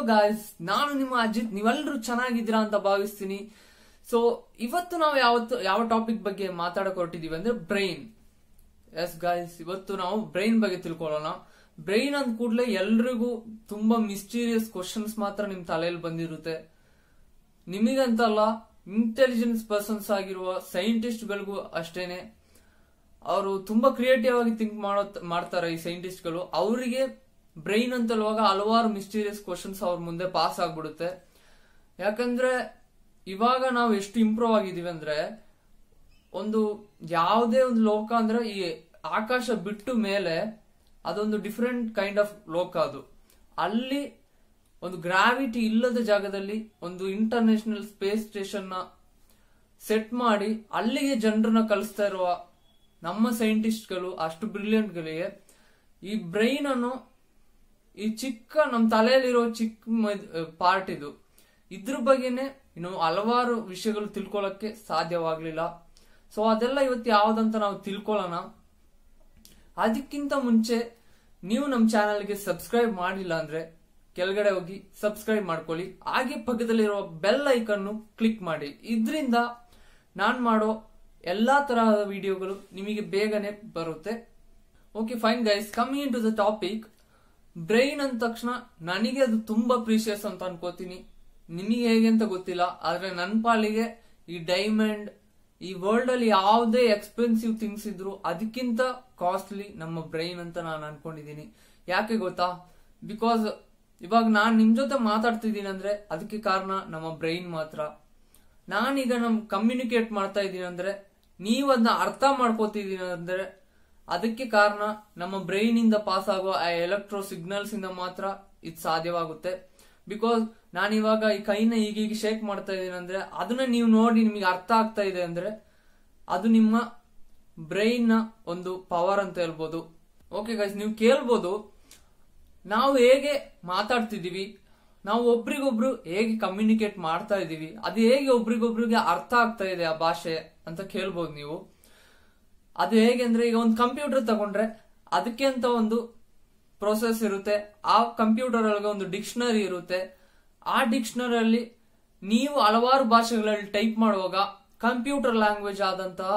Guys, ನಾನು ನಿಮ್ಮ ಅಜಿತ್. ನೀವೆಲ್ಲರೂ ಚೆನ್ನಾಗಿದ್ದೀರಾ ಅಂತ ಭಾವಿಸ್ತೀನಿ. ಸೊ ಇವತ್ತು ನಾವು ಯಾವ ಟಾಪಿಕ್ ಬಗ್ಗೆ ಮಾತಾಡಕ್ ಹೊರಟಿದೀವಿ ಅಂದ್ರೆ ಬ್ರೈನ್. ಎಸ್ ಗಾಯ್ಸ್, ಇವತ್ತು ನಾವು ಬ್ರೈನ್ ಬಗ್ಗೆ ತಿಳ್ಕೊಳ್ಳೋಣ. ಬ್ರೈನ್ ಅಂದ ಕೂಡಲೇ ಎಲ್ರಿಗೂ ತುಂಬಾ ಮಿಸ್ಟೀರಿಯಸ್ ಕ್ವಶನ್ಸ್ ಮಾತ್ರ ನಿಮ್ ತಲೆಯಲ್ಲಿ ಬಂದಿರುತ್ತೆ. ನಿಮಗಂತಲ್ಲ, ಇಂಟೆಲಿಜೆನ್ಸ್ ಪರ್ಸನ್ಸ್ ಆಗಿರುವ ಸೈಂಟಿಸ್ಟ್ ಗಳಿಗೂ ಅಷ್ಟೇನೆ. ಅವರು ತುಂಬಾ ಕ್ರಿಯೇಟಿವ್ ಆಗಿ ಥಿಂಕ್ ಮಾಡ್ತಾರೆ ಈ ಸೈಂಟಿಸ್ಟ್ ಗಳು. ಅವರಿಗೆ ಬ್ರೈನ್ ಅಂತ ಹೇಳುವಾಗ ಹಲವಾರು ಮಿಸ್ಟೀರಿಯಸ್ ಕ್ವಶನ್ಸ್ ಅವ್ರ ಮುಂದೆ ಪಾಸ್ ಆಗ್ಬಿಡುತ್ತೆ. ಯಾಕಂದ್ರೆ ಇವಾಗ ನಾವು ಎಷ್ಟು ಇಂಪ್ರೂವ್ ಆಗಿದೀವಿ ಅಂದ್ರೆ, ಒಂದು ಯಾವುದೇ ಒಂದು ಲೋಕ ಅಂದ್ರೆ ಈ ಆಕಾಶ ಬಿಟ್ಟು ಮೇಲೆ ಅದೊಂದು ಡಿಫರೆಂಟ್ ಕೈಂಡ್ ಆಫ್ ಲೋಕ. ಅದು ಅಲ್ಲಿ ಒಂದು ಗ್ರಾವಿಟಿ ಇಲ್ಲದ ಜಾಗದಲ್ಲಿ ಒಂದು ಇಂಟರ್ನ್ಯಾಷನಲ್ ಸ್ಪೇಸ್ ಸ್ಟೇಷನ್ ನ ಸೆಟ್ ಮಾಡಿ ಅಲ್ಲಿಗೆ ಜನರನ್ನ ಕಳಿಸ್ತಾ ಇರುವ ನಮ್ಮ ಸೈಂಟಿಸ್ಟ್ಗಳು ಅಷ್ಟು ಬ್ರಿಲಿಯಂಟ್ ಗಳಿಗೆ ಈ ಬ್ರೈನ್ ಅನ್ನು, ಈ ಚಿಕ್ಕ ನಮ್ಮ ತಲೆಯಲ್ಲಿರೋ ಚಿಕ್ಕ ಪಾರ್ಟ್ ಇದು, ಇದ್ರ ಬಗ್ಗೆನೆ ಇನ್ನು ಹಲವಾರು ವಿಷಯಗಳು ತಿಳ್ಕೊಳ್ಳಕ್ಕೆ ಸಾಧ್ಯವಾಗ್ಲಿಲ್ಲ. ಸೊ ಅದೆಲ್ಲ ಇವತ್ತು ಯಾವ್ದಂತ ನಾವು ತಿಳ್ಕೊಳ್ಳೋಣ. ಅದಕ್ಕಿಂತ ಮುಂಚೆ ನೀವು ನಮ್ಮ ಚಾನೆಲ್ಗೆ ಸಬ್ಸ್ಕ್ರೈಬ್ ಮಾಡಿಲ್ಲ ಅಂದ್ರೆ ಕೆಳಗಡೆ ಹೋಗಿ ಸಬ್ಸ್ಕ್ರೈಬ್ ಮಾಡ್ಕೊಳ್ಳಿ. ಹಾಗೆ ಪಕ್ಕದಲ್ಲಿರುವ ಬೆಲ್ ಐಕನ್ ಕ್ಲಿಕ್ ಮಾಡಿ. ಇದರಿಂದ ನಾನ್ ಮಾಡೋ ಎಲ್ಲಾ ತರಹದ ವಿಡಿಯೋಗಳು ನಿಮಗೆ ಬೇಗನೆ ಬರುತ್ತೆ. Okay fine guys, coming in to the topic. Brain ಅಂದ ತಕ್ಷಣ ನನಗೆ ಅದು ತುಂಬಾ ಪ್ರೀಶಿಯಸ್ ಅಂತ ಅನ್ಕೋತೀನಿ. ನಿಮಗೆ ಹೇಗೆ ಅಂತ ಗೊತ್ತಿಲ್ಲ, ಆದ್ರೆ ನನ್ನ ಪಾಲಿಗೆ ಈ ಡೈಮಂಡ್, ಈ ವರ್ಲ್ಡ್ ಅಲ್ಲಿ ಯಾವುದೇ ಎಕ್ಸ್ಪೆನ್ಸಿವ್ ಥಿಂಗ್ಸ್ ಇದ್ರು ಅದಕ್ಕಿಂತ ಕಾಸ್ಟ್ಲಿ ನಮ್ಮ ಬ್ರೈನ್ ಅಂತ ನಾನು ಅನ್ಕೊಂಡಿದೀನಿ. ಯಾಕೆ ಗೊತ್ತಾ? ಬಿಕಾಸ್ ಇವಾಗ ನಾನ್ ನಿಮ್ ಜೊತೆ ಮಾತಾಡ್ತಿದ್ದೀನಿ ಅಂದ್ರೆ ಅದಕ್ಕೆ ಕಾರಣ ನಮ್ಮ ಬ್ರೈನ್ ಮಾತ್ರ. ನಾನೀಗ ಕಮ್ಯುನಿಕೇಟ್ ಮಾಡ್ತಾ ಇದ್ದೀನಿ ಅಂದ್ರೆ, ನೀವು ಅದನ್ನ ಅರ್ಥ ಮಾಡ್ಕೋತಿದೀನಿ ಅಂದ್ರೆ ಅದಕ್ಕೆ ಕಾರಣ ನಮ್ಮ ಬ್ರೈನ್ ಇಂದ ಪಾಸ್ ಆಗೋ ಆ ಎಲೆಕ್ಟ್ರೋ ಸಿಗ್ನಲ್ಸ್ ಇಂದ ಮಾತ್ರ ಇದು ಸಾಧ್ಯವಾಗುತ್ತೆ. ಬಿಕಾಸ್ ನಾನಿವಾಗ ಈ ಕೈನ ಈಗ ಶೇಕ್ ಮಾಡ್ತಾ ಇದ್ದೀನಿ ಅಂದ್ರೆ ಅದನ್ನ ನೀವು ನೋಡಿ ನಿಮಗೆ ಅರ್ಥ ಆಗ್ತಾ ಇದೆ ಅಂದ್ರೆ ಅದು ನಿಮ್ಮ ಬ್ರೈನ್ ನ ಒಂದು ಪವರ್ ಅಂತ ಹೇಳ್ಬೋದು. ಓಕೆ ಗೈಸ್, ನೀವು ಕೇಳ್ಬೋದು ನಾವು ಹೇಗೆ ಮಾತಾಡ್ತಿದೀವಿ, ನಾವು ಒಬ್ರಿಗೊಬ್ರು ಹೇಗೆ ಕಮ್ಯುನಿಕೇಟ್ ಮಾಡ್ತಾ ಇದೀವಿ, ಅದು ಹೇಗೆ ಒಬ್ರಿಗೊಬ್ರಿಗೆ ಅರ್ಥ ಆಗ್ತಾ ಇದೆ ಆ ಭಾಷೆ ಅಂತ ಕೇಳ್ಬೋದು ನೀವು. ಅದು ಹೇಗೆ ಅಂದ್ರೆ, ಈಗ ಒಂದು ಕಂಪ್ಯೂಟರ್ ತಗೊಂಡ್ರೆ ಅದಕ್ಕೆ ಅಂತ ಒಂದು ಪ್ರೊಸೆಸ್ ಇರುತ್ತೆ. ಆ ಕಂಪ್ಯೂಟರ್ ಒಳಗೆ ಒಂದು ಡಿಕ್ಷನರಿ ಇರುತ್ತೆ. ಆ ಡಿಕ್ಷನರಿಯಲ್ಲಿ ನೀವು ಹಲವಾರು ಭಾಷೆಗಳಲ್ಲಿ ಟೈಪ್ ಮಾಡುವಾಗ ಕಂಪ್ಯೂಟರ್ ಲ್ಯಾಂಗ್ವೇಜ್ ಆದಂತಹ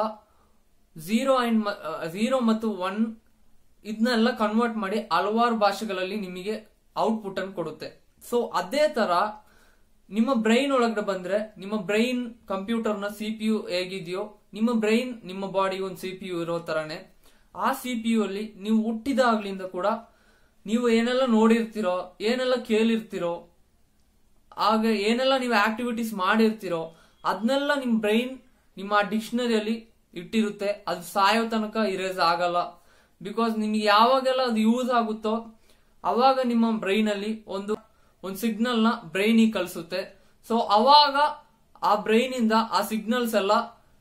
0 ಮತ್ತು 1 ಇದನ್ನೆಲ್ಲ ಕನ್ವರ್ಟ್ ಮಾಡಿ ಹಲವಾರು ಭಾಷೆಗಳಲ್ಲಿ ನಿಮಗೆ ಔಟ್ಪುಟ್ ಅನ್ನು ಕೊಡುತ್ತೆ. ಸೊ ಅದೇ ತರ ನಿಮ್ಮ ಬ್ರೈನ್ ಒಳಗಡೆ ಬಂದ್ರೆ, ನಿಮ್ಮ ಬ್ರೈನ್ ಕಂಪ್ಯೂಟರ್ನ CPU ಹೇಗಿದೆಯೋ, ನಿಮ್ಮ ಬ್ರೈನ್ ನಿಮ್ಮ ಬಾಡಿ ಒಂದು CPU ಇರೋ ತರನೇ. ಆ CPU ಅಲ್ಲಿ ನೀವು ಹುಟ್ಟಿದಾಗ್ಲಿಂದ ಕೂಡ ನೀವು ಏನೆಲ್ಲ ನೋಡಿರ್ತೀರೋ, ಏನೆಲ್ಲ ಕೇಳಿರ್ತೀರೋ, ಆಗ ಏನೆಲ್ಲ ನೀವು ಆಕ್ಟಿವಿಟೀಸ್ ಮಾಡಿರ್ತೀರೋ ಅದನ್ನೆಲ್ಲ ನಿಮ್ ಬ್ರೈನ್ ನಿಮ್ಮ ಡಿಕ್ಷನರಿಯಲ್ಲಿ ಇಟ್ಟಿರುತ್ತೆ. ಅದು ಸಾಯೋ ತನಕ ಇರೇಸ್ ಆಗಲ್ಲ. ಬಿಕಾಸ್ ನಿಮ್ಗೆ ಯಾವಾಗೆಲ್ಲ ಅದು ಯೂಸ್ ಆಗುತ್ತೋ ಅವಾಗ ನಿಮ್ಮ ಬ್ರೈನ್ ಅಲ್ಲಿ ಒಂದು ಸಿಗ್ನಲ್ ನ ಬ್ರೈನ್ ಕಳಿಸುತ್ತೆ. ಸೊ ಅವಾಗ ಆ ಬ್ರೈನ್ ಇಂದ ಆ ಸಿಗ್ನಲ್ಸ್ ಎಲ್ಲ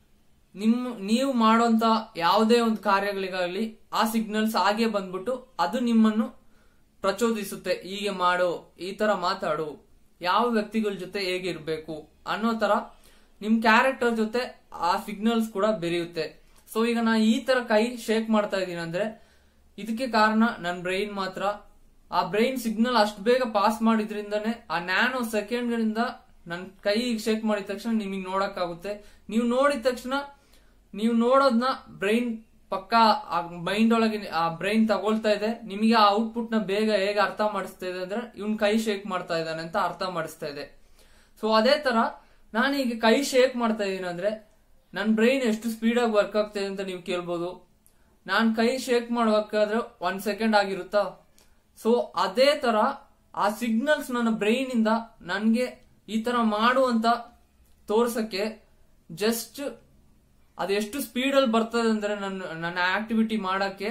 ನೀವು ಮಾಡೋಂತ ಯಾವುದೇ ಒಂದು ಕಾರ್ಯಗಳಿಗಾಗಲಿ ಆ ಸಿಗ್ನಲ್ಸ್ ಹಾಗೆ ಬಂದ್ಬಿಟ್ಟು ಅದು ನಿಮ್ಮನ್ನು ಪ್ರಚೋದಿಸುತ್ತೆ. ಹೀಗೆ ಮಾಡು, ಈ ತರ ಮಾತಾಡು, ಯಾವ ವ್ಯಕ್ತಿಗಳ ಜೊತೆ ಹೇಗಿರ್ಬೇಕು ಅನ್ನೋ ತರ ನಿಮ್ ಕ್ಯಾರೆಕ್ಟರ್ ಜೊತೆ ಆ ಸಿಗ್ನಲ್ಸ್ ಕೂಡ ಬೆರೆಯುತ್ತೆ. ಸೊ ಈಗ ನಾ ಈ ತರ ಕೈ ಶೇಕ್ ಮಾಡ್ತಾ ಇದ್ದೀನಿ ಅಂದ್ರೆ ಇದಕ್ಕೆ ಕಾರಣ ನನ್ನ ಬ್ರೈನ್ ಮಾತ್ರ. ಆ ಬ್ರೈನ್ ಸಿಗ್ನಲ್ ಅಷ್ಟು ಬೇಗ ಪಾಸ್ ಮಾಡಿದ್ರಿಂದಾನೆ ಆ ನ್ಯಾನೋ ಸೆಕೆಂಡ್ ಗಳಿಂದ ನನ್ ಕೈ ಶೇಕ್ ಮಾಡಿದ ತಕ್ಷಣ ನಿಮಗೆ ನೋಡಕ್ಕಾಗುತ್ತೆ. ನೀವು ನೋಡಿದ ತಕ್ಷಣ ನೀವು ನೋಡೋದ್ನ ಬ್ರೈನ್ ಪಕ್ಕ ಮೈಂಡ್ ಒಳಗೆ ಆ ಬ್ರೈನ್ ತಗೊಳ್ತಾ ಇದೆ. ನಿಮಗೆ ಆ ಔಟ್ಪುಟ್ ನ ಬೇಗ ಹೇಗೆ ಅರ್ಥ ಮಾಡಿಸ್ತಾ ಇದೆ ಅಂದ್ರೆ ಇವ್ನ್ ಕೈ ಶೇಕ್ ಮಾಡ್ತಾ ಇದ್ದಾನೆ ಅಂತ ಅರ್ಥ ಮಾಡಿಸ್ತಾ ಇದೆ. ಸೊ ಅದೇ ತರ ನಾನೀಗ ಕೈ ಶೇಕ್ ಮಾಡ್ತಾ ಇದ್ದೀನಿ ಅಂದ್ರೆ ನನ್ ಬ್ರೈನ್ ಎಷ್ಟು ಸ್ಪೀಡ್ ಆಗಿ ವರ್ಕ್ ಆಗ್ತಾ ಇದೆ ಅಂತ ನೀವು ಕೇಳ್ಬೋದು. ನಾನ್ ಕೈ ಶೇಕ್ ಮಾಡ್ಬೇಕಾದ್ರೆ 1 ಸೆಕೆಂಡ್ ಆಗಿರುತ್ತಾ? ಸೊ ಅದೇ ತರ ಆ ಸಿಗ್ನಲ್ಸ್ ನನ್ನ ಬ್ರೈನ್ ಇಂದ ನನ್ಗೆ ಈ ತರ ಮಾಡು ಅಂತ ತೋರ್ಸಕ್ಕೆ ಜಸ್ಟ್ ಅದೆಷ್ಟು ಸ್ಪೀಡ್ ಅಲ್ಲಿ ಬರ್ತದೆ ಅಂದ್ರೆ ನನ್ನ ಆಕ್ಟಿವಿಟಿ ಮಾಡಕ್ಕೆ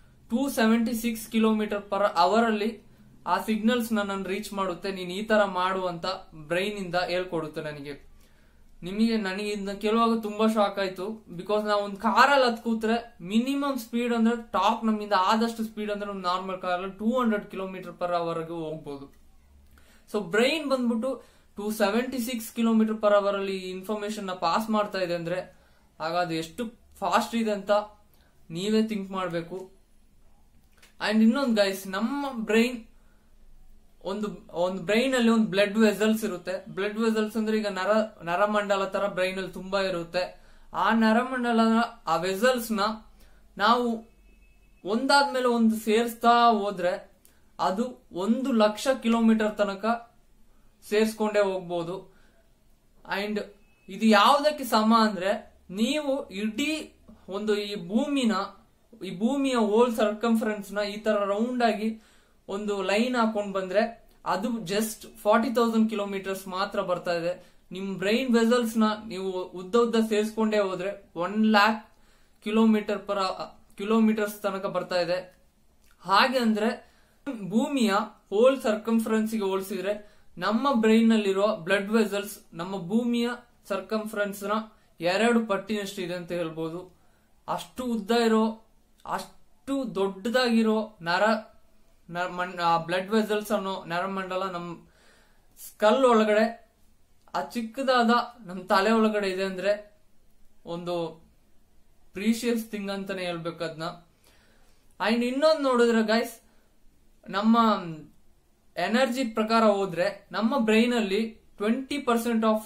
276 km/h ಅಲ್ಲಿ ಆ ಸಿಗ್ನಲ್ಸ್ ನನ್ನ ರೀಚ್ ಮಾಡುತ್ತೆ. ನೀನ್ ಈ ತರ ಮಾಡು ಅಂತ ಬ್ರೈನ್ ಇಂದ ಹೇಳ್ಕೊಡುತ್ತೆ ನನಗೆ ಇದನ್ನ ಕೇಳುವಾಗ ತುಂಬಾ ಶಾಕ್ ಆಯ್ತು. ಬಿಕಾಸ್ ನಾವು ಒಂದು ಕಾರಲ್ಲಿ ಹತ್ ಕೂತ್ರೆ ಮಿನಿಮಮ್ ಸ್ಪೀಡ್ ಅಂದ್ರೆ ಟಾಪ್ ನಮ್ಮಿಂದ ಆದಷ್ಟು ಸ್ಪೀಡ್ ಅಂದ್ರೆ ಒಂದು ನಾರ್ಮಲ್ ಕಾರಲ್ಲಿ 200 km/h ಹೋಗ್ಬೋದು. ಸೊ ಬ್ರೈನ್ ಬಂದ್ಬಿಟ್ಟು 276 km/h ಅಲ್ಲಿ ಇನ್ಫಾರ್ಮೇಶನ್ ನ ಪಾಸ್ ಮಾಡ್ತಾ ಇದೆ ಅಂದ್ರೆ ಆಗ ಅದು ಎಷ್ಟು ಫಾಸ್ಟ್ ಇದೆ ಅಂತ ನೀವೇ ಥಿಂಕ್ ಮಾಡ್ಬೇಕು. ಅಂಡ್ ಇನ್ನೊಂದು ಗೈಸ್, ನಮ್ಮ ಬ್ರೈನ್ ಒಂದು ಒಂದು ಬ್ರೈನ್ ಅಲ್ಲಿ ಒಂದು ಬ್ಲಡ್ ವೆಸಲ್ಸ್ ಇರುತ್ತೆ. ಬ್ಲಡ್ ವೆಸಲ್ಸ್ ಅಂದ್ರೆ ಈಗ ನರಮಂಡಲ ತರ ಬ್ರೈನ್ ಅಲ್ಲಿ ತುಂಬಾ ಇರುತ್ತೆ. ಆ ನರಮಂಡಲ ಆ ವೆಸಲ್ಸ್ ನ ನಾವು ಒಂದಾದ್ಮೇಲೆ ಒಂದು ಸೇರಿಸ್ತಾ ಹೋದ್ರೆ ಅದು 1,00,000 ಕಿಲೋಮೀಟರ್ ತನಕ ಸೇರ್ಸ್ಕೊಂಡೇ ಹೋಗ್ಬೋದು. ಅಂಡ್ ಇದು ಯಾವ್ದಕ್ಕೆ ಸಮ ಅಂದ್ರೆ, ನೀವು ಇಡೀ ಒಂದು ಈ ಭೂಮಿಯ ಹೋಲ್ ಸರ್ಕಂಫರೆನ್ಸ್ ನ ಈ ತರ ರೌಂಡ್ ಆಗಿ ಒಂದು ಲೈನ್ ಹಾಕೊಂಡ್ ಬಂದ್ರೆ ಅದು ಜಸ್ಟ್ 40,000 ಕಿಲೋಮೀಟರ್ಸ್ ಮಾತ್ರ ಬರ್ತಾ ಇದೆ. ನಿಮ್ ಬ್ರೈನ್ ವೆಸಲ್ಸ್ ನ ನೀವು ಉದ್ದ ಸೇರಿಸ್ಕೊಂಡೇ ಹೋದ್ರೆ 1,00,000 ಕಿಲೋಮೀಟರ್ಸ್ ತನಕ ಬರ್ತಾ ಇದೆ. ಹಾಗೆ ಅಂದ್ರೆ ಭೂಮಿಯ ಹೋಲ್ ಸರ್ಕಂಫರೆನ್ಸ್ ಗೆ ಹೋಲಿಸಿದ್ರೆ ನಮ್ಮ ಬ್ರೈನ್ ನಲ್ಲಿರುವ ಬ್ಲಡ್ ವೆಸಲ್ಸ್ ನಮ್ಮ ಭೂಮಿಯ ಸರ್ಕಂಫರೆನ್ಸ್ ನ 2 ಪಟ್ಟಿನಷ್ಟು ಇದೆ ಅಂತ ಹೇಳ್ಬೋದು. ಅಷ್ಟು ಉದ್ದ ಇರೋ, ಅಷ್ಟು ದೊಡ್ಡದಾಗಿರೋ ಬ್ಲಡ್ ವೆಸಲ್ಸ್ ಅನ್ನೋ ನರಮಂಡಲ ನಮ್ ಸ್ಕಲ್ ಒಳಗಡೆ, ಆ ಚಿಕ್ಕದಾದ ನಮ್ ತಲೆ ಒಳಗಡೆ ಇದೆ ಅಂದ್ರೆ ಒಂದು ಪ್ರೀಶಿಯಸ್ ಥಿಂಗ್ ಅಂತಾನೆ ಹೇಳ್ಬೇಕು ಅದನ್ನ. ಅಂಡ್ ಇನ್ನೊಂದು ನೋಡಿದ್ರೆ ಗೈಸ್, ನಮ್ಮ ಎನರ್ಜಿ ಪ್ರಕಾರ ಹೋದ್ರೆ ನಮ್ಮ ಬ್ರೈನ್ ಅಲ್ಲಿ 20% ಆಫ್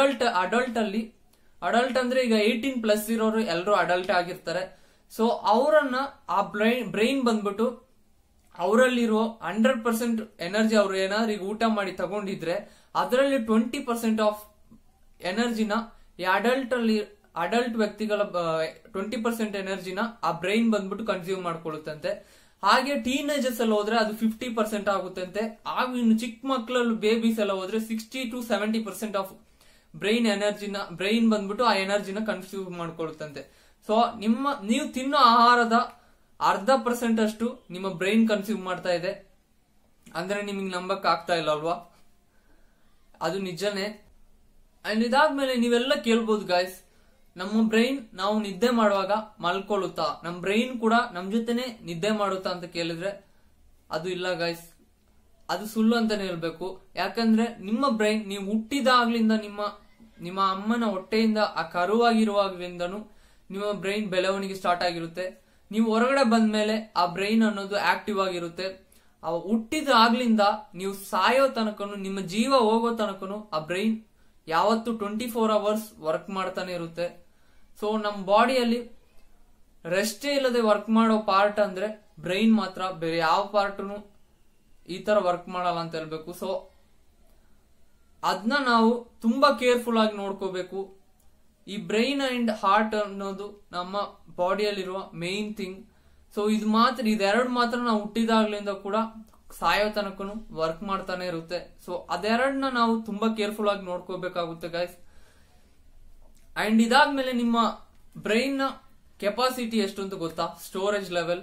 ಅಡಲ್ಟ್ ಅಂದ್ರೆ ಈಗ 18+ ಇರೋರು ಎಲ್ಲರೂ ಅಡಲ್ಟ್ ಆಗಿರ್ತಾರೆ. ಸೊ ಅವರನ್ನ ಆ ಬ್ರೈನ್ ಬಂದ್ಬಿಟ್ಟು ಅವರಲ್ಲಿರೋ 100% ಎನರ್ಜಿ, ಅವ್ರು ಏನಾದ್ರು ಈಗ ಊಟ ಮಾಡಿ ತಗೊಂಡಿದ್ರೆ ಅದರಲ್ಲಿ 20% ಆಫ್ ಎನರ್ಜಿನ ಈ ಅಡಲ್ಟ್ ವ್ಯಕ್ತಿಗಳ 20% ಎನರ್ಜಿನ ಆ ಬ್ರೈನ್ ಬಂದ್ಬಿಟ್ಟು ಕನ್ಸ್ಯೂಮ್ ಮಾಡ್ಕೊಳ್ಳುತ್ತಂತೆ. ಹಾಗೆ ಟೀನೇಜರ್ಸ್ ಎಲ್ಲ ಹೋದ್ರೆ ಅದು 50% ಆಗುತ್ತಂತೆ. ಹಾಗೂ ಇನ್ನು ಚಿಕ್ಕ ಮಕ್ಕಳಲ್ಲಿ ಬೇಬೀಸ್ ಎಲ್ಲ ಹೋದ್ರೆ 60 to 70% ಆಫ್ ಬ್ರೈನ್ ಬಂದ್ಬಿಟ್ಟು ಆ ಎನರ್ಜಿನ ಕನ್ಸ್ಯೂಮ್ ಮಾಡ್ಕೊಳ್ಳುತ್ತಂತೆ. ಸೊ ನೀವು ತಿನ್ನೋ ಆಹಾರದ 0.5% ಅಷ್ಟು ನಿಮ್ಮ ಬ್ರೈನ್ ಕನ್ಸ್ಯೂಮ್ ಮಾಡ್ತಾ ಇದೆ ಅಂದ್ರೆ ನಿಮಗೆ ನಂಬಕ್ ಆಗ್ತಾ ಇಲ್ಲ ಅಲ್ವಾ? ಅದು ನಿಜನೇ. ಅಂಡ್ ಇದಾದ್ಮೇಲೆ ನೀವೆಲ್ಲ ಕೇಳ್ಬೋದು ಗಾಯ್ಸ್, ನಮ್ಮ ಬ್ರೈನ್ ನಾವು ನಿದ್ದೆ ಮಾಡುವಾಗ ಮಲ್ಕೊಳ್ಳುತ್ತಾ, ನಮ್ ಬ್ರೈನ್ ಕೂಡ ನಮ್ ಜೊತೆನೆ ನಿದ್ದೆ ಮಾಡುತ್ತಾ ಅಂತ ಕೇಳಿದ್ರೆ ಅದು ಇಲ್ಲ ಗಾಯ್ಸ್, ಅದು ಸುಳ್ಳು ಅಂತಾನೆ ಹೇಳ್ಬೇಕು. ಯಾಕಂದ್ರೆ ನಿಮ್ಮ ಬ್ರೈನ್ ನೀವು ಹುಟ್ಟಿದಾಗ್ಲಿಂದ ನಿಮ್ಮ ಅಮ್ಮನ ಹೊಟ್ಟೆಯಿಂದ ಆ ಕರುವಾಗಿರುವಾಗ್ಲಿಂದನು ನಿಮ್ಮ ಬ್ರೈನ್ ಬೆಳವಣಿಗೆ ಸ್ಟಾರ್ಟ್ ಆಗಿರುತ್ತೆ. ನೀವು ಹೊರಗಡೆ ಬಂದ್ಮೇಲೆ ಆ ಬ್ರೈನ್ ಅನ್ನೋದು ಆಕ್ಟಿವ್ ಆಗಿರುತ್ತೆ. ಹುಟ್ಟಿದಾಗ್ಲಿಂದ ನೀವು ಸಾಯೋ ತನಕನು, ನಿಮ್ಮ ಜೀವ ಹೋಗೋ ತನಕನು ಆ ಬ್ರೈನ್ ಯಾವತ್ತು 24 hours ವರ್ಕ್ ಮಾಡ್ತಾನೆ ಇರುತ್ತೆ. ಸೊ ನಮ್ ಬಾಡಿಯಲ್ಲಿ ರೆಸ್ಟೇ ಇಲ್ಲದೆ ವರ್ಕ್ ಮಾಡೋ ಪಾರ್ಟ್ ಅಂದ್ರೆ ಬ್ರೈನ್ ಮಾತ್ರ, ಬೇರೆ ಯಾವ ಪಾರ್ಟ್ನು ಈ ತರ ವರ್ಕ್ ಮಾಡಲ್ಲ ಅಂತ ಹೇಳ್ಬೇಕು. ಸೊ ಅದನ್ನ ನಾವು ತುಂಬಾ ಕೇರ್ಫುಲ್ ಆಗಿ ನೋಡ್ಕೋಬೇಕು. ಈ ಬ್ರೈನ್ ಅಂಡ್ ಹಾರ್ಟ್ ಅನ್ನೋದು ನಮ್ಮ ಬಾಡಿಯಲ್ಲಿರುವ ಮೇನ್ ಥಿಂಗ್. ಸೊ ಇದೆರಡು ಮಾತ್ರ ನಾವು ಹುಟ್ಟಿದಾಗ್ಲಿಂದ ಕೂಡ ಸಾಯೋ ತನಕನು ವರ್ಕ್ ಮಾಡ್ತಾನೆ ಇರುತ್ತೆ. ಸೊ ಅದೆರಡನ್ನ ನಾವು ತುಂಬಾ ಕೇರ್ಫುಲ್ ಆಗಿ ನೋಡ್ಕೋಬೇಕಾಗುತ್ತೆ ಗೈಸ್. ಅಂಡ್ ಇದಾದ್ಮೇಲೆ ನಿಮ್ಮ ಬ್ರೈನ್ ನ ಕೆಪಾಸಿಟಿ ಎಷ್ಟು ಅಂತ ಗೊತ್ತಾ? Storage level.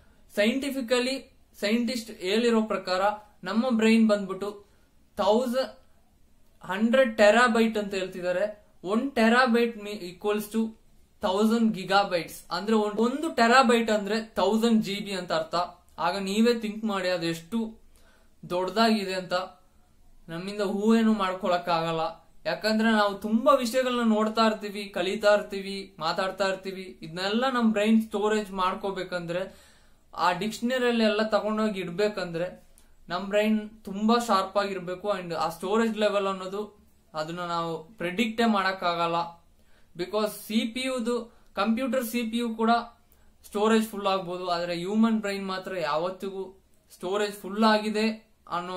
ಸೈಂಟಿಸ್ಟ್ ಹೇಳಿರೋ ಪ್ರಕಾರ ನಮ್ಮ ಬ್ರೈನ್ ಬಂದ್ಬಿಟ್ಟು 100 ಟೆರಾಬೈಟ್ ಅಂತ ಹೇಳ್ತಿದ್ದಾರೆ. 1 ಟೆರಾಬೈಟ್ ಈಕ್ವಲ್ಸ್ ಟು 1000 ಗಿಗಾಬೈಟ್ಸ್. ಅಂದ್ರೆ 1 ಟೆರಾಬೈಟ್ ಅಂದ್ರೆ 1000 GB ಅಂತ ಅರ್ಥ. ಆಗ ನೀವೇ ಥಿಂಕ್ ಮಾಡಿ ಅದೆಷ್ಟು ದೊಡ್ಡದಾಗಿದೆ ಅಂತ. ನಮ್ಮಿಂದ ಊಹೆನು ಮಾಡ್ಕೊಳಕ್ ಆಗಲ್ಲ. ಯಾಕಂದ್ರೆ ನಾವು ತುಂಬಾ ವಿಷಯಗಳನ್ನ ನೋಡ್ತಾ ಇರ್ತೀವಿ, ಕಲಿತಾ ಇರ್ತೀವಿ, ಮಾತಾಡ್ತಾ ಇರ್ತೀವಿ. ಇದನ್ನೆಲ್ಲ ನಮ್ ಬ್ರೈನ್ ಸ್ಟೋರೇಜ್ ಮಾಡ್ಕೋಬೇಕಂದ್ರೆ, ಆ ಡಿಕ್ಷನರಿಯಲ್ಲಿ ಎಲ್ಲ ತಗೊಂಡೋಗಿ ಇಡ್ಬೇಕಂದ್ರೆ ನಮ್ ಬ್ರೈನ್ ತುಂಬಾ ಶಾರ್ಪ್ ಆಗಿರ್ಬೇಕು. ಅಂಡ್ ಆ ಸ್ಟೋರೇಜ್ ಲೆವೆಲ್ ಅನ್ನೋದು ಅದನ್ನ ನಾವು ಪ್ರೆಡಿಕ್ಟೇ ಮಾಡಕ್ ಆಗಲ್ಲ. ಬಿಕಾಸ್ ಕಂಪ್ಯೂಟರ್ CPU ಕೂಡ ಸ್ಟೋರೇಜ್ ಫುಲ್ ಆಗ್ಬೋದು, ಆದ್ರೆ ಹ್ಯೂಮನ್ ಬ್ರೈನ್ ಮಾತ್ರ ಯಾವತ್ತಿಗೂ ಸ್ಟೋರೇಜ್ ಫುಲ್ ಆಗಿದೆ ಅನ್ನೋ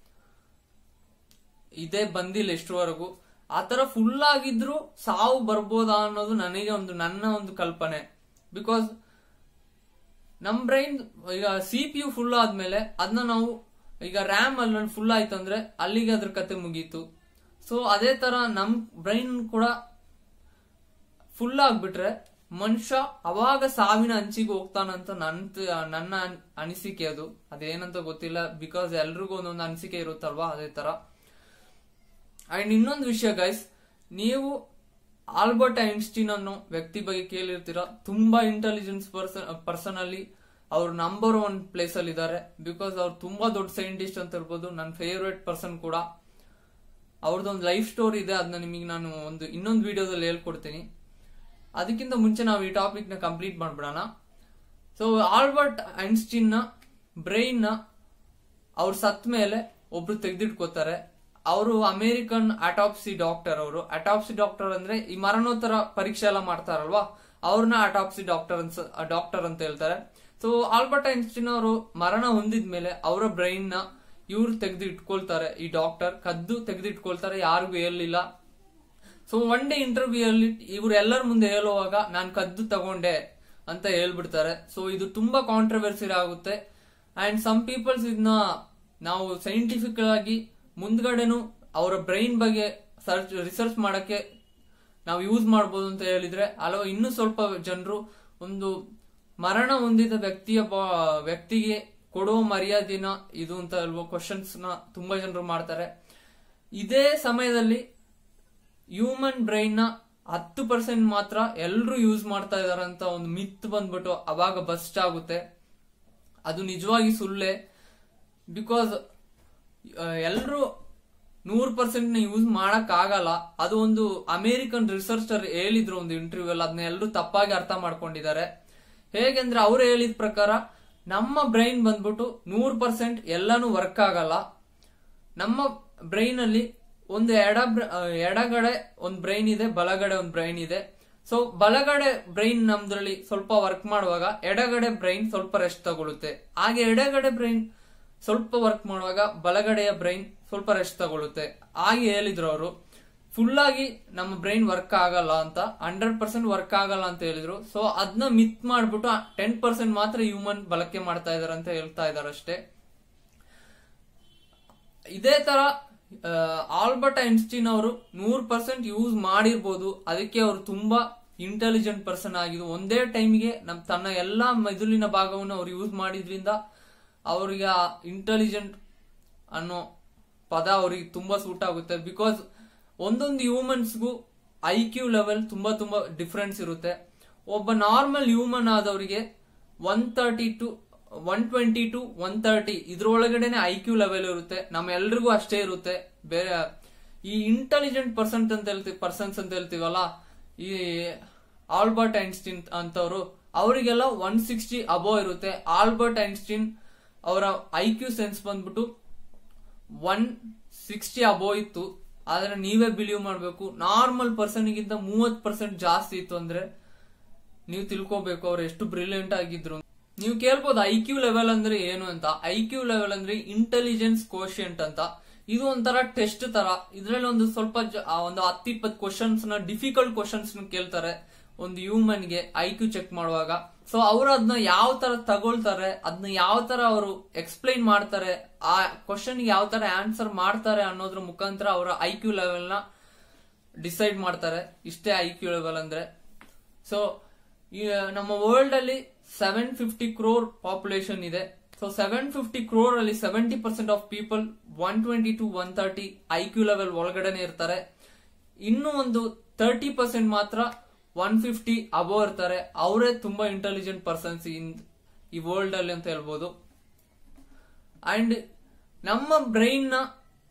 ಇದೇ ಬಂದಿಲ್ಲ ಇಷ್ಟರವರೆಗೂ. ಆತರ ಫುಲ್ ಆಗಿದ್ರು ಸಾವು ಬರ್ಬೋದಾ ಅನ್ನೋದು ನನ್ನ ಒಂದು ಕಲ್ಪನೆ. ಬಿಕಾಸ್ ನಮ್ ಬ್ರೈನ್ ಈಗ CPU ಫುಲ್ ಆದ್ಮೇಲೆ ಅದನ್ನ ನಾವು ಈಗ ರ್ಯಾಮ್ ಅಲ್ಲಿ ಫುಲ್ ಆಯ್ತಂದ್ರೆ ಅಲ್ಲಿಗೆ ಅದ್ರ ಕತೆ ಮುಗೀತು. ಸೊ ಅದೇ ತರ ನಮ್ ಬ್ರೈನ್ ಕೂಡ ಫುಲ್ ಆಗ್ಬಿಟ್ರೆ ಮನುಷ್ಯ ಅವಾಗ ಸಾವಿನ ಅಂಚಿಗೆ ಹೋಗ್ತಾನಂತ ನನ್ನ ಅನಿಸಿಕೆ. ಅದೇನಂತ ಗೊತ್ತಿಲ್ಲ, ಬಿಕಾಸ್ ಎಲ್ರಿಗೂ ಒಂದೊಂದು ಅನಿಸಿಕೆ ಇರುತ್ತಲ್ವಾ, ಅದೇ ತರ. ಅಂಡ್ ಇನ್ನೊಂದು ವಿಷಯ ಗೈಸ್, ನೀವು ಆಲ್ಬರ್ಟ್ ಐನ್ಸ್ಟೀನ್ ಅನ್ನೋ ವ್ಯಕ್ತಿ ಬಗ್ಗೆ ಕೇಳಿರ್ತೀರಾ. ತುಂಬಾ ಇಂಟೆಲಿಜೆನ್ಸ್ ಪರ್ಸನ್ ಅಲ್ಲಿ ಅವ್ರು ನಂಬರ್ 1 ಪ್ಲೇಸ್ ಅಲ್ಲಿ ಇದ್ದಾರೆ. ಬಿಕಾಸ್ ಅವ್ರು ತುಂಬಾ ದೊಡ್ಡ ಸೈಂಟಿಸ್ಟ್ ಅಂತ ಇರ್ಬೋದು. ನನ್ನ ಫೇವ್ರೇಟ್ ಪರ್ಸನ್ ಕೂಡ. ಅವ್ರದ್ದೊಂದು ಲೈಫ್ ಸ್ಟೋರಿ ಇದೆ, ಅದನ್ನ ನಿಮಗೆ ನಾನು ಇನ್ನೊಂದು ವಿಡಿಯೋದಲ್ಲಿ ಹೇಳ್ಕೊಡ್ತೀನಿ. ಅದಕ್ಕಿಂತ ಮುಂಚೆ ನಾವು ಈ ಟಾಪಿಕ್ ನ ಕಂಪ್ಲೀಟ್ ಮಾಡ್ಬಿಡೋಣ. ಸೊ ಆಲ್ಬರ್ಟ್ ಐನ್ಸ್ಟೀನ್ ನ ಬ್ರೈನ್ ನ ಅವ್ರು ಸತ್ ಮೇಲೆ ಒಬ್ರು ತೆಗೆದಿಟ್ಕೋತಾರೆ. ಅವರು ಅಮೆರಿಕನ್ ಅಟಾಪ್ಸಿ ಡಾಕ್ಟರ್. ಅವರು ಅಟಾಪ್ಸಿ ಡಾಕ್ಟರ್ ಅಂದ್ರೆ ಈ ಮರಣೋತ್ತರ ಪರೀಕ್ಷೆ ಎಲ್ಲ ಮಾಡ್ತಾರಲ್ವಾ, ಅವ್ರನ್ನ ಅಟಾಪ್ಸಿ ಡಾಕ್ಟರ್ ಅಂತ ಹೇಳ್ತಾರೆ. ಸೊ ಆಲ್ಬರ್ಟ್ ಐನ್ಸ್ಟೀನ್ ಅವರು ಮರಣ ಹೊಂದಿದ್ಮೇಲೆ ಅವರ ಬ್ರೈನ್ ನ ಇವ್ರು ತೆಗೆದು ಇಟ್ಕೊಳ್ತಾರೆ. ಈ ಡಾಕ್ಟರ್ ಕದ್ದು ತೆಗೆದು ಇಟ್ಕೊಳ್ತಾರೆ, ಯಾರಿಗೂ ಹೇಳಿಲ್ಲ. ಸೊ ಒನ್ ಡೇ ಇಂಟರ್ವ್ಯೂ ಅಲ್ಲಿ ಇವ್ರು ಎಲ್ಲರ ಮುಂದೆ ಹೇಳುವಾಗ ನಾನು ಕದ್ದು ತಗೊಂಡೆ ಅಂತ ಹೇಳ್ಬಿಡ್ತಾರೆ. ಸೊ ಇದು ತುಂಬಾ ಕಾಂಟ್ರವರ್ಸಿ ಆಗುತ್ತೆ. ಅಂಡ್ ಸಮ್ ಪೀಪಲ್ಸ್ ಇದನ್ನ ನಾವು ಸೈಂಟಿಫಿಕ್ ಆಗಿ ಮುಂದ್ಗಡೆನು ಅವರ ಬ್ರೈನ್ ಬಗ್ಗೆ ರಿಸರ್ಚ್ ಮಾಡಕ್ಕೆ ನಾವು ಯೂಸ್ ಮಾಡಬಹುದು ಅಂತ ಹೇಳಿದ್ರೆ, ಅಲ್ವಾ ಇನ್ನು ಸ್ವಲ್ಪ ಜನರು ಒಂದು ಮರಣ ಹೊಂದಿದ ವ್ಯಕ್ತಿಗೆ ಕೊಡುವ ಮರ್ಯಾದೆನ ಇದು ಅಂತ ಅಲ್ವಾ ಕ್ವಶನ್ಸ್ ನ ತುಂಬಾ ಜನರು ಮಾಡ್ತಾರೆ. ಇದೇ ಸಮಯದಲ್ಲಿ ಹ್ಯೂಮನ್ ಬ್ರೈನ್ ನ 10% ಮಾತ್ರ ಎಲ್ಲರೂ ಯೂಸ್ ಮಾಡ್ತಾ ಇದಾರೆ ಅಂತ ಒಂದು ಮಿತ್ ಬಂದ್ಬಿಟ್ಟು ಅವಾಗ ಬಸ್ಟ್ ಆಗುತ್ತೆ. ಅದು ನಿಜವಾಗಿ ಸುಳ್ಳೆ. ಬಿಕಾಸ್ ಎಲ್ಲರೂ 100% ಯೂಸ್ ಮಾಡಕ್ ಆಗಲ್ಲ. ಅದು ಒಂದು ಅಮೆರಿಕನ್ ರಿಸರ್ಚರ್ ಹೇಳಿದ್ರು ಒಂದು ಇಂಟರ್ವ್ಯೂ ಅಲ್ಲಿ, ಅದನ್ನ ಎಲ್ಲರೂ ತಪ್ಪಾಗಿ ಅರ್ಥ ಮಾಡ್ಕೊಂಡಿದ್ದಾರೆ. ಹೇಗೆಂದ್ರೆ ಅವ್ರು ಹೇಳಿದ ಪ್ರಕಾರ ನಮ್ಮ ಬ್ರೈನ್ ಬಂದ್ಬಿಟ್ಟು 100% ಎಲ್ಲಾನು ವರ್ಕ್ ಆಗಲ್ಲ. ನಮ್ಮ ಬ್ರೈನ್ ಅಲ್ಲಿ ಒಂದು ಎಡಗಡೆ ಒಂದು ಬ್ರೈನ್ ಇದೆ, ಬಲಗಡೆ ಒಂದು ಬ್ರೈನ್ ಇದೆ. ಸೊ ಬಲಗಡೆ ಬ್ರೈನ್ ನಮ್ದ್ರಲ್ಲಿ ಸ್ವಲ್ಪ ವರ್ಕ್ ಮಾಡುವಾಗ ಎಡಗಡೆ ಬ್ರೈನ್ ಸ್ವಲ್ಪ ರೆಸ್ಟ್ ತಗೊಳುತ್ತೆ. ಹಾಗೆ ಎಡಗಡೆ ಬ್ರೈನ್ ಸ್ವಲ್ಪ ವರ್ಕ್ ಮಾಡುವಾಗ ಬಲಗಡೆಯ ಬ್ರೈನ್ ಸ್ವಲ್ಪ ರೆಸ್ಟ್ ತಗೊಳುತ್ತೆ. ಹಾಗೆ ಹೇಳಿದ್ರು ಅವರು. ಫುಲ್ ಆಗಿ ನಮ್ಮ ಬ್ರೈನ್ ವರ್ಕ್ ಆಗಲ್ಲ ಅಂತ, 100% ವರ್ಕ್ ಆಗಲ್ಲ ಅಂತ ಹೇಳಿದ್ರು. ಸೊ ಅದನ್ನ ಮಿತ್ ಮಾಡ್ಬಿಟ್ಟು 10% ಮಾತ್ರ ಹ್ಯೂಮನ್ ಬಳಕೆ ಮಾಡ್ತಾ ಇದಾರೆ ಅಂತ ಹೇಳ್ತಾ ಇದಾರೆ ಅಷ್ಟೇ. ಇದೇ ತರ ಆಲ್ಬರ್ಟ್ ಐನ್ಸ್ಟೀನ್ ಅವರು 100% ಯೂಸ್ ಮಾಡಿರ್ಬೋದು. ಅದಕ್ಕೆ ಅವರು ತುಂಬಾ ಇಂಟೆಲಿಜೆಂಟ್ ಪರ್ಸನ್ ಆಗಿದ್ದು. ಒಂದೇ ಟೈಮ್ಗೆ ತನ್ನ ಎಲ್ಲಾ ಮೆದುಳಿನ ಭಾಗವನ್ನು ಅವ್ರು ಯೂಸ್ ಮಾಡಿದ್ರಿಂದ ಅವ್ರಿಗೆ ಇಂಟೆಲಿಜೆಂಟ್ ಅನ್ನೋ ಪದ ಅವ್ರಿಗೆ ತುಂಬಾ ಸೂಟ್ ಆಗುತ್ತೆ. ಬಿಕಾಸ್ ಒಂದೊಂದು ಹ್ಯೂಮನ್ಸ್ಗೂ IQ ಲೆವೆಲ್ ತುಂಬಾ ತುಂಬಾ ಡಿಫ್ರೆನ್ಸ್ ಇರುತ್ತೆ. ಒಬ್ಬ ನಾರ್ಮಲ್ ಹ್ಯೂಮನ್ ಆದವರಿಗೆ 120 to 130 ಇದ್ರೊಳಗಡೆನೆ IQ ಲೆವೆಲ್ ಇರುತ್ತೆ. ನಮ್ಮೆಲ್ರಿಗೂ ಅಷ್ಟೇ ಇರುತ್ತೆ. ಬೇರೆ ಈ ಇಂಟೆಲಿಜೆಂಟ್ ಪರ್ಸನ್ಸ್ ಅಂತ ಹೇಳ್ತೀವಲ್ಲ, ಈ ಆಲ್ಬರ್ಟ್ ಐನ್ಸ್ಟೀನ್ ಅಂತವ್ರು, ಅವರಿಗೆಲ್ಲ 160 ಅಬೋವ್ ಇರುತ್ತೆ. ಆಲ್ಬರ್ಟ್ ಐನ್ಸ್ಟೀನ್ ಅವರ IQ ಸೆನ್ಸ್ ಬಂದ್ಬಿಟ್ಟು 160 ಅಬೋವ್ ಇತ್ತು. ಆದ್ರೆ ನೀವೇ ಬಿಲೀವ್ ಮಾಡ್ಬೇಕು, ನಾರ್ಮಲ್ ಪರ್ಸನ್ ಗಿಂತ 30% ಜಾಸ್ತಿ ಇತ್ತು ಅಂದ್ರೆ ನೀವು ತಿಳ್ಕೋಬೇಕು ಅವ್ರು ಎಷ್ಟು ಬ್ರಿಲಿಯಂಟ್ ಆಗಿದ್ರು. ನೀವು ಕೇಳ್ಬೋದು IQ ಲೆವೆಲ್ ಅಂದ್ರೆ ಏನು ಅಂತ. IQ ಲೆವೆಲ್ ಅಂದ್ರೆ ಇಂಟೆಲಿಜೆನ್ಸ್ ಕೋಶಿಯಂಟ್ ಅಂತ. ಇದು ಒಂಥರ ಟೆಸ್ಟ್ ತರ. ಇದ್ರಲ್ಲಿ ಒಂದು ಸ್ವಲ್ಪ ಒಂದು 10-20 ಕ್ವಶನ್ಸ್ ನ, ಡಿಫಿಕಲ್ಟ್ ಕ್ವಶನ್ಸ್ ಕೇಳ್ತಾರೆ ಒಂದು ಹ್ಯೂಮನ್ ಗೆ IQ ಚೆಕ್ ಮಾಡುವಾಗ. ಸೊ ಅವರು ಅದನ್ನ ಯಾವ ತರ ತಗೊಳ್ತಾರೆ, ಅದನ್ನ ಯಾವ ತರ ಅವರು ಎಕ್ಸ್ಪ್ಲೈನ್ ಮಾಡ್ತಾರೆ, ಆ ಕ್ವಶನ್ ಯಾವ ತರ ಆನ್ಸರ್ ಮಾಡ್ತಾರೆ ಅನ್ನೋದ್ರ ಮುಖಾಂತರ ಅವರ IQ ಲೆವೆಲ್ ನ ಡಿಸೈಡ್ ಮಾಡ್ತಾರೆ. ಇಷ್ಟೇ IQ ಲೆವೆಲ್ ಅಂದ್ರೆ. ಸೊ ನಮ್ಮ ವರ್ಲ್ಡ್ ಅಲ್ಲಿ 750 crore ಪಾಪ್ಯುಲೇಷನ್ ಇದೆ. ಸೊ 750 crore ಅಲ್ಲಿ 70% of people 120 to 130 IQ level ಒಳಗಡೆನೆ ಇರ್ತಾರೆ. ಇನ್ನು ಒಂದು 30% ಮಾತ್ರ 150 ಅಬೋವ್ ಇರ್ತಾರೆ. ಅವರೇ ತುಂಬಾ ಇಂಟೆಲಿಜೆಂಟ್ ಪರ್ಸನ್ಸ್ ಈ ವರ್ಲ್ಡ್ ಅಲ್ಲಿ ಅಂತ ಹೇಳ್ಬೋದು. ಅಂಡ್ ನಮ್ಮ ಬ್ರೈನ್ ನ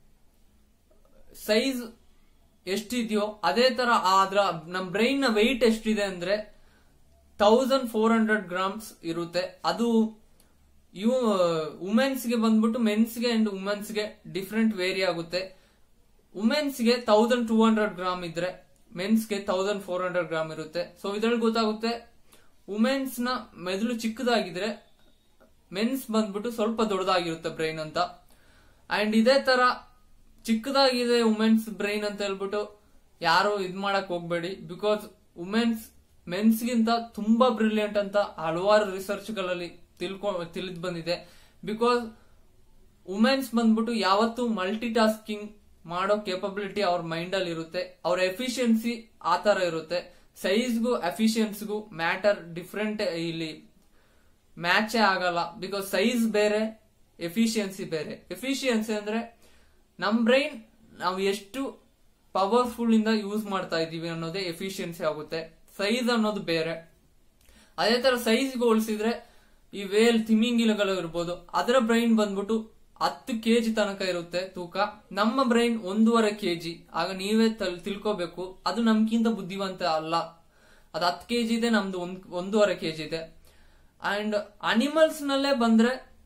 ಸೈಜ್ ಎಷ್ಟಿದೆಯೋ ಅದೇ ತರ ನಮ್ಮ ಬ್ರೈನ್ ನ ವೆಯ್ಟ್ ಎಷ್ಟಿದೆ ಅಂದ್ರೆ 1400 grams ಇರುತ್ತೆ. ಅದು ವುಮೆನ್ಸ್ ಗೆ ಬಂದ್ಬಿಟ್ಟು ಮೆನ್ಸ್ ಗೆ ಅಂಡ್ ವುಮೆನ್ಸ್ ಗೆ ಡಿಫ್ರೆಂಟ್ ವೇರಿ ಆಗುತ್ತೆ. ವುಮೆನ್ಸ್ ಗೆ 1200 ಗ್ರಾಮ್ ಇದ್ರೆ ಮೆನ್ಸ್ ಗೆ 1400 ಗ್ರಾಮ್ ಇರುತ್ತೆ. ಸೊ ಇದ್ರಲ್ಲಿ ಗೊತ್ತಾಗುತ್ತೆ ವುಮೆನ್ಸ್ ನ ಮೆದುಳು ಚಿಕ್ಕದಾಗಿದ್ರೆ ಮೆನ್ಸ್ ಬಂದ್ಬಿಟ್ಟು ಸ್ವಲ್ಪ ದೊಡ್ಡದಾಗಿರುತ್ತೆ ಬ್ರೈನ್ ಅಂತ. ಅಂಡ್ ಇದೇ ತರ ಚಿಕ್ಕದಾಗಿದೆ ವುಮೆನ್ಸ್ ಬ್ರೈನ್ ಅಂತ ಹೇಳ್ಬಿಟ್ಟು ಯಾರು ಇದ್ ಮಾಡಕ್ ಹೋಗ್ಬೇಡಿ. ಬಿಕಾಸ್ ವುಮೆನ್ಸ್ ಮೆನ್ಸ್ ಗಿಂತ ತುಂಬಾ ಬ್ರಿಲಿಯಂಟ್ ಅಂತ ಹಲವಾರು ರಿಸರ್ಚ್ ಗಳಲ್ಲಿ ತಿಳಿದು ಬಂದಿದೆ. ಬಿಕಾಸ್ ವುಮೆನ್ಸ್ ಬಂದ್ಬಿಟ್ಟು ಯಾವತ್ತು ಮಲ್ಟಿ ಟಾಸ್ಕಿಂಗ್ ಮಾಡೋ ಕೇಪಬಿಲಿಟಿ ಅವ್ರ ಮೈಂಡ್ ಅಲ್ಲಿ ಇರುತ್ತೆ. ಅವ್ರ ಎಫಿಷಿಯನ್ಸಿ ಆ ತರ ಇರುತ್ತೆ. ಸೈಜ್ಗೂ ಎಫಿಷಿಯನ್ಸಿಗೂ ಮ್ಯಾಟರ್ ಡಿಫ್ರೆಂಟ್ ಇಲ್ಲಿ ಮ್ಯಾಚೇ ಆಗಲ್ಲ. ಬಿಕಾಸ್ ಸೈಜ್ ಬೇರೆ, ಎಫಿಷಿಯನ್ಸಿ ಬೇರೆ. ಎಫಿಷಿಯನ್ಸಿ ಅಂದ್ರೆ ನಮ್ ಬ್ರೈನ್ ನಾವು ಎಷ್ಟು ಪವರ್ಫುಲ್ ಇಂದ ಯೂಸ್ ಮಾಡ್ತಾ ಇದೀವಿ ಅನ್ನೋದೇ ಎಫಿಷಿಯನ್ಸಿ ಆಗುತ್ತೆ. ಸೈಜ್ ಅನ್ನೋದು ಬೇರೆ. ಅದೇ ತರ ಸೈಜ್ಗೆ ಹೋಲಿಸಿದ್ರೆ ಈ ವೇಲ್ ತಿಮಿಂಗಿಲಗಳು ಇರ್ಬೋದು, ಅದರ ಬ್ರೈನ್ ಬಂದ್ಬಿಟ್ಟು 10 kg ತನಕ ಇರುತ್ತೆ ತೂಕ. ನಮ್ಮ ಬ್ರೈನ್ 1.5 kg. ಆಗ ನೀವೇ ತಿಳ್ಕೋಬೇಕು ಅದು ನಮ್ಗಿಂತ ಬುದ್ಧಿವಂತ ಅಲ್ಲ. ಅದು 10 kg ಇದೆ, ನಮ್ದು 1.5 kg ಇದೆ. ಅಂಡ್ ಅನಿಮಲ್ಸ್ ನಲ್ಲೇ ಬಂದ್ರೆ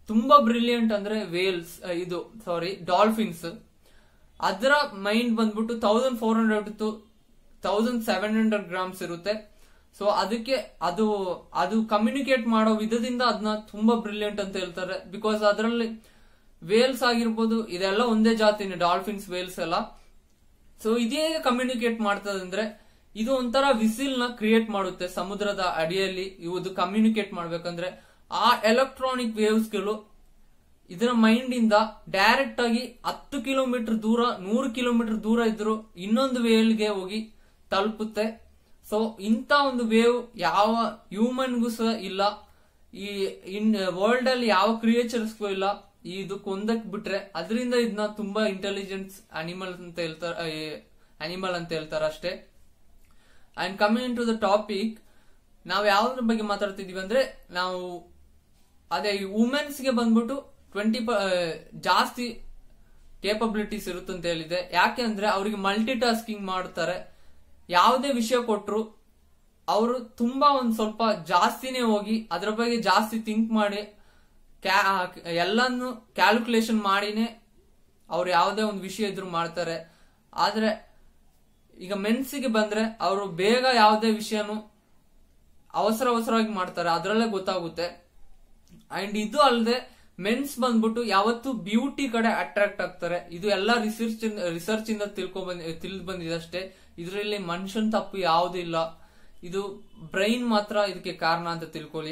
ತುಂಬಾ ಬ್ರಿಲಿಯಂಟ್ ಅಂದ್ರೆ ವೇಲ್ಸ್ ಡಾಲ್ಫಿನ್ಸ್. ಅದರ ಮೈಂಡ್ ಬಂದ್ಬಿಟ್ಟು 1400 to 1700 ಗ್ರಾಮ್ಸ್ ಇರುತ್ತೆ. ಸೊ ಅದಕ್ಕೆ ಅದು ಕಮ್ಯುನಿಕೇಟ್ ಮಾಡೋ ವಿಧದಿಂದ ಅದನ್ನ ತುಂಬಾ ಬ್ರಿಲಿಯಂಟ್ ಅಂತ ಹೇಳ್ತಾರೆ. ಬಿಕಾಸ್ ಅದರಲ್ಲಿ ವೇಲ್ಸ್ ಆಗಿರ್ಬೋದು, ಇದೆಲ್ಲ ಒಂದೇ ಜಾತಿನೇ, ಡಾಲ್ಫಿನ್ಸ್, ವೇಲ್ಸ್ ಎಲ್ಲ. ಸೊ ಇದೇ ಕಮ್ಯುನಿಕೇಟ್ ಮಾಡ್ತದೆ ಅಂದ್ರೆ ಇದು ಒಂಥರ ವಿಸಿಲ್ ನ ಕ್ರಿಯೇಟ್ ಮಾಡುತ್ತೆ ಸಮುದ್ರದ ಅಡಿಯಲ್ಲಿ. ಇದು ಕಮ್ಯುನಿಕೇಟ್ ಮಾಡ್ಬೇಕಂದ್ರೆ ಆ ಎಲೆಕ್ಟ್ರಾನಿಕ್ ವೇವ್ಸ್ ಗಳು ಇದರ ಮೈಂಡ್ ಇಂದ ಡೈರೆಕ್ಟ್ ಆಗಿ 10 ಕಿಲೋಮೀಟರ್ ದೂರ, 100 ಕಿಲೋಮೀಟರ್ ದೂರ ಇದ್ರು ಇನ್ನೊಂದು ವೇವ್ಗೆ ಹೋಗಿ ತಲುಪುತ್ತೆ. ಸೊ ಇಂತ ಒಂದು ವೇವ್ ಯಾವ ಹ್ಯೂಮನ್ಗೂ ಸಹ ಇಲ್ಲ, ಈ ವರ್ಲ್ಡ್ ಅಲ್ಲಿ ಯಾವ ಕ್ರಿಯೇಚರ್ಸ್ಗೂ ಇಲ್ಲ. ಇದಕ್ಕೆ ಒಂದಕ್ ಬಿಟ್ರೆ ಅದರಿಂದ ಇದನ್ನ ತುಂಬಾ ಇಂಟೆಲಿಜೆನ್ಸ್ ಅನಿಮಲ್ ಅಂತ ಹೇಳ್ತಾರೆ ಅಷ್ಟೇ. And coming to the topic, ನಾವು ಯಾವ್ದ್ರ ಬಗ್ಗೆ ಮಾತಾಡ್ತಿದೀವಿ ಅಂದ್ರೆ ನಾವು ಅದೇ ವುಮೆನ್ಸ್ ಗೆ ಬಂದ್ಬಿಟ್ಟು 20 ಜಾಸ್ತಿ ಕೇಪಬಿಲಿಟೀಸ್ ಇರುತ್ತೆ ಅಂತ ಹೇಳಿದೆ. ಯಾಕೆ ಅಂದ್ರೆ ಅವರಿಗೆ ಮಲ್ಟಿ ಟಾಸ್ಕಿಂಗ್ ಮಾಡ್ತಾರೆ. ಯಾವುದೇ ವಿಷಯ ಕೊಟ್ರು ಅವರು ತುಂಬಾ ಒಂದ್ ಸ್ವಲ್ಪ ಜಾಸ್ತಿನೇ ಹೋಗಿ ಅದ್ರ ಬಗ್ಗೆ ಜಾಸ್ತಿ ಥಿಂಕ್ ಮಾಡಿ ಎಲ್ಲಾನು ಕ್ಯಾಲ್ಕುಲೇಷನ್ ಮಾಡಿನೇ ಅವ್ರು ಯಾವುದೇ ಒಂದು ವಿಷಯ ಇದ್ರು ಮಾಡ್ತಾರೆ. ಆದ್ರೆ ಈಗ ಮೆನ್ಸಿಗೆ ಬಂದ್ರೆ ಅವರು ಬೇಗ ಯಾವುದೇ ವಿಷಯನು ಅವಸರವಾಗಿ ಮಾಡ್ತಾರೆ, ಅದರಲ್ಲೇ ಗೊತ್ತಾಗುತ್ತೆ. ಅಂಡ್ ಇದು ಅಲ್ಲದೆ ಮೆನ್ಸ್ ಬಂದ್ಬಿಟ್ಟು ಯಾವತ್ತು ಬ್ಯೂಟಿ ಕಡೆ ಅಟ್ರಾಕ್ಟ್ ಆಗ್ತಾರೆ. ಇದು ಎಲ್ಲ ರಿಸರ್ಚ್ ಇಂದ ತಿಳಿದು ಬಂದಿದೆ ಅಷ್ಟೇ. ಇದರಲ್ಲಿ ಮನುಷ್ಯನ್ ತಪ್ಪು ಯಾವುದೂ ಇಲ್ಲ, ಇದು ಬ್ರೈನ್ ಮಾತ್ರ ಇದಕ್ಕೆ ಕಾರಣ ಅಂತ ತಿಳ್ಕೊಳ್ಳಿ.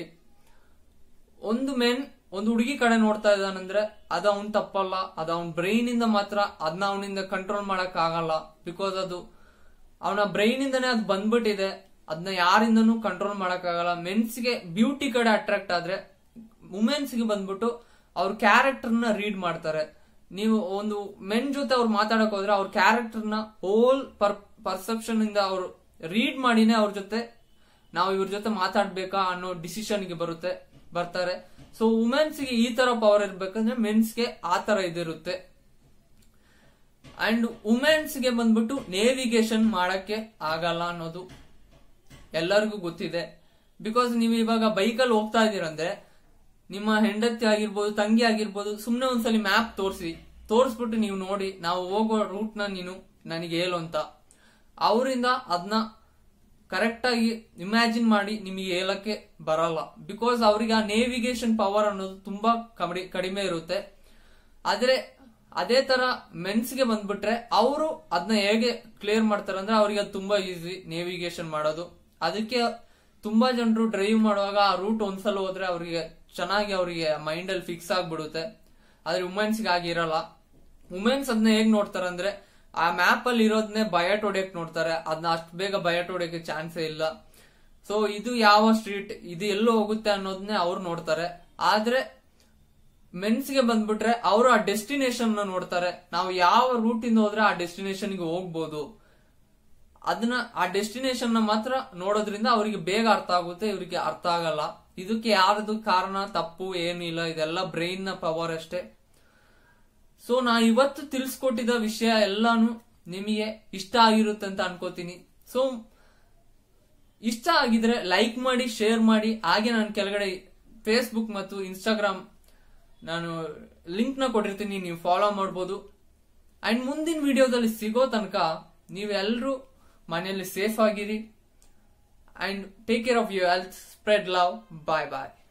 ಒಂದು ಹುಡುಗಿ ಕಡೆ ನೋಡ್ತಾ ಇದ್ದಾನಂದ್ರೆ ಅದು ಅವನ್ ತಪ್ಪಲ್ಲ, ಅದು ಅವನ್ ಬ್ರೈನ್ ಇಂದ ಮಾತ್ರ. ಅದನ್ನ ಅವನಿಂದ ಕಂಟ್ರೋಲ್ ಮಾಡಕ್ ಆಗಲ್ಲ. ಬಿಕಾಸ್ ಅದು ಅವನ ಬ್ರೈನ್ ಇಂದಾನೇ ಅದು ಬಂದ್ಬಿಟ್ಟಿದೆ, ಅದನ್ನ ಯಾರಿಂದನೂ ಕಂಟ್ರೋಲ್ ಮಾಡಕ್ ಆಗಲ್ಲ. ಮೆನ್ಸ್ಗೆ ಬ್ಯೂಟಿ ಕಡೆ ಅಟ್ರಾಕ್ಟ್ ಆದ್ರೆ, ವುಮೆನ್ಸ್ಗೆ ಬಂದ್ಬಿಟ್ಟು ಅವ್ರ ಕ್ಯಾರೆಕ್ಟರ್ ನ ರೀಡ್ ಮಾಡ್ತಾರೆ. ನೀವು ಒಂದು ಮೆನ್ ಜೊತೆ ಅವ್ರು ಮಾತಾಡಕ್ ಹೋದ್ರೆ ಅವ್ರ ಕ್ಯಾರೆಕ್ಟರ್ ನ ಹೋಲ್ ಪರ್ಸೆಪ್ಷನ್ ಇಂದ ಅವ್ರು ರೀಡ್ ಮಾಡಿನೇ ಅವ್ರ ಜೊತೆ ನಾವು ಇವ್ರ ಜೊತೆ ಮಾತಾಡ್ಬೇಕಾ ಅನ್ನೋ ಡಿಸಿಷನ್ ಗೆ ಬರ್ತಾರೆ. ಸೊ ವುಮೆನ್ಸ್ ಗೆ ಈ ತರ ಪವರ್ ಇರ್ಬೇಕಂದ್ರೆ ಮೆನ್ಸ್ಗೆ ಆ ತರ ಇದಿರುತ್ತೆ. ಅಂಡ್ ವುಮೆನ್ಸ್ ಗೆ ಬಂದ್ಬಿಟ್ಟು ನೇವಿಗೇಷನ್ ಮಾಡಕ್ಕೆ ಆಗಲ್ಲ ಅನ್ನೋದು ಎಲ್ಲರಿಗೂ ಗೊತ್ತಿದೆ. ಬಿಕಾಸ್ ನೀವು ಇವಾಗ ಬೈಕಲ್ಲಿ ಹೋಗ್ತಾ ಇದೀರಂದ್ರೆ ನಿಮ್ಮ ಹೆಂಡತಿ ಆಗಿರ್ಬೋದು, ತಂಗಿ ಆಗಿರ್ಬೋದು, ಸುಮ್ನೆ ಒಂದ್ಸಲಿ ಮ್ಯಾಪ್ ತೋರಿಸ್ಬಿಟ್ಟು ನೀವು ನೋಡಿ, ನಾವು ಹೋಗೋ ರೂಟ್ ನ ನೀನು ನನಗೆ ಹೇಳು ಅಂತ. ಅವರಿಂದ ಅದನ್ನ ಕರೆಕ್ಟ್ ಆಗಿ ಇಮ್ಯಾಜಿನ್ ಮಾಡಿ ನಿಮಗೆ ಹೇಳಕ್ಕೆ ಬರಲ್ಲ. ಬಿಕಾಸ್ ಅವ್ರಿಗೆ ಆ ನೇವಿಗೇಷನ್ ಪವರ್ ಅನ್ನೋದು ತುಂಬಾ ಕಡಿಮೆ ಇರುತ್ತೆ. ಆದ್ರೆ ಅದೇ ತರ ಮೆನ್ಸ್ಗೆ ಬಂದ್ಬಿಟ್ರೆ ಅವರು ಅದನ್ನ ಹೇಗೆ ಕ್ಲಿಯರ್ ಮಾಡ್ತಾರೆ ಅಂದ್ರೆ ಅವ್ರಿಗೆ ಅದು ತುಂಬಾ ಈಸಿ ನೇವಿಗೇಷನ್ ಮಾಡೋದು. ಅದಕ್ಕೆ ತುಂಬಾ ಜನರು ಡ್ರೈವ್ ಮಾಡುವಾಗ ಆ ರೂಟ್ ಒಂದ್ಸಲ ಹೋದ್ರೆ ಅವರಿಗೆ ಚೆನ್ನಾಗಿ ಅವರಿಗೆ ಮೈಂಡ್ ಅಲ್ಲಿ ಫಿಕ್ಸ್ ಆಗ್ಬಿಡುತ್ತೆ. ಆದ್ರೆ ವುಮೆನ್ಸ್ಗೆ ಆಗಿರಲ್ಲ. ವುಮೆನ್ಸ್ ಅದನ್ನ ಹೇಗ್ ನೋಡ್ತಾರೆ ಅಂದ್ರೆ ಆ ಮ್ಯಾಪ್ ಅಲ್ಲಿ ಇರೋದನ್ನೇ ಬಯಟ್ ಹೊಡೆಯಕ್ ನೋಡ್ತಾರೆ. ಅದನ್ನ ಅಷ್ಟು ಬೇಗ ಬಯಟ್ ಹೊಡೆಯಕ್ಕೆ ಚಾನ್ಸೇ ಇಲ್ಲ. ಸೊ ಇದು ಯಾವ ಸ್ಟ್ರೀಟ್, ಇದು ಎಲ್ಲೋ ಹೋಗುತ್ತೆ ಅನ್ನೋದನ್ನೇ ಅವ್ರು ನೋಡ್ತಾರೆ. ಆದ್ರೆ ಮೆನ್ಸ್ಗೆ ಬಂದ್ಬಿಟ್ರೆ ಅವರು ಆ ಡೆಸ್ಟಿನೇಷನ್ ನೋಡ್ತಾರೆ. ನಾವು ಯಾವ ರೂಟ್ ಇಂದ ಹೋದ್ರೆ ಆ ಡೆಸ್ಟಿನೇಷನ್ ಗೆ ಹೋಗ್ಬೋದು, ಅದನ್ನ ಆ ಡೆಸ್ಟಿನೇಷನ್ ನ ಮಾತ್ರ ನೋಡೋದ್ರಿಂದ ಅವರಿಗೆ ಬೇಗ ಅರ್ಥ ಆಗುತ್ತೆ, ಇವರಿಗೆ ಅರ್ಥ ಆಗಲ್ಲ. ಇದಕ್ಕೆ ಯಾರದು ಕಾರಣ ತಪ್ಪು ಏನಿಲ್ಲ, ಇದೆಲ್ಲ ಬ್ರೈನ್ ನ ಪವರ್ ಅಷ್ಟೇ. ಸೊ ನಾ ಇವತ್ತು ತಿಳಿಸ್ಕೊಟ್ಟಿದ್ದ ವಿಷಯ ಎಲ್ಲಾನು ನಿಮಗೆ ಇಷ್ಟ ಆಗಿರುತ್ತೆ ಅಂತ ಅನ್ಕೋತೀನಿ. ಸೊ ಇಷ್ಟ ಆಗಿದ್ರೆ ಲೈಕ್ ಮಾಡಿ, ಶೇರ್ ಮಾಡಿ. ಹಾಗೆ ನಾನು ಕೆಳಗಡೆ ಫೇಸ್ಬುಕ್ ಮತ್ತು ಇನ್ಸ್ಟಾಗ್ರಾಮ್ ನಾನು ಲಿಂಕ್ ನ ಕೊಟ್ಟಿರ್ತೀನಿ, ನೀವು ಫಾಲೋ ಮಾಡ್ಬೋದು. ಅಂಡ್ ಮುಂದಿನ ವಿಡಿಯೋದಲ್ಲಿ ಸಿಗೋ ತನಕ ನೀವೆಲ್ಲರೂ ಮನೆಯಲ್ಲಿ ಸೇಫ್ ಆಗಿರಿ. And take care of your health. Spread love. Bye bye.